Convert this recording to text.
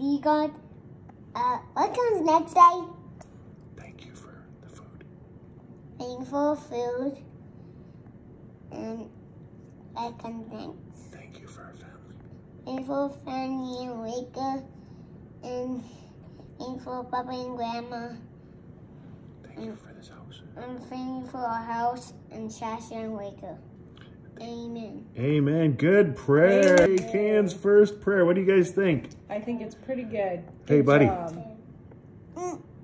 dear God, what comes next day? Thank you for the food. Thank you for food. And what comes next? Thank you for our family. Thank you for family and Waker. And thank you for Papa and Grandma. Thank you for this house. And thank you for our house and Shasha and Waker. Amen. Amen. Good prayer. Amen. Can's first prayer. What do you guys think? I think it's pretty good. Hey, Good buddy. job. Mm.